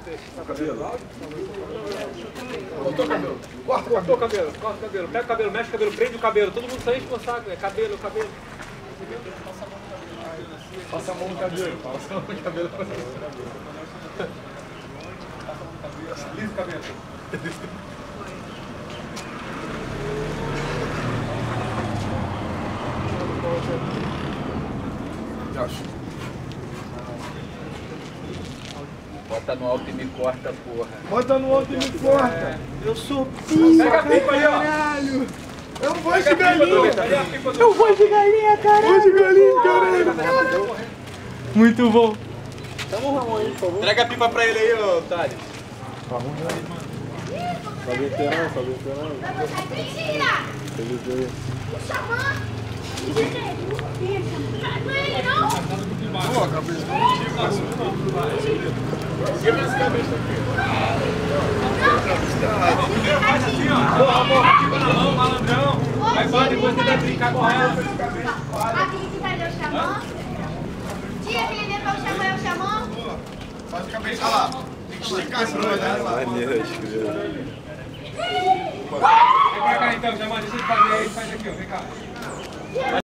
Cortou o cabelo. Corta o cabelo. Pega o cabelo, mexe o cabelo, prende o cabelo. Todo mundo sai enche saco. É cabelo. Passa a mão no cabelo. Lisa o cabelo. Bota no alto e me corta, porra. Bota no alto e me corta. Eu sou pica, Pega a pipa aí, ó. caralho. Eu vou de galinha. Eu vou de galinha, caralho. Vou de galinha, caralho. Muito bom. Chama o Ramon aí, por favor. Entrega a pipa pra ele aí, ô Thales. Sobe veterano. Mentira! Feliz aí. O xamã! Não é ele, não? Pô, cabeça. Quebra esse cabeça aqui. Faz assim, ó. Porra, pipa na mão, malandrão. Vai, depois você vai brincar com ela. Aquele que vai ler o xamã? Tia, aquele ali é o xamã, Faz a cabeça lá. Tem que esticar esse nome, né? Maneiro, acho que Vem pra cá então, Xamã. Deixa eu fazer aí. Faz aqui, ó. Vem cá.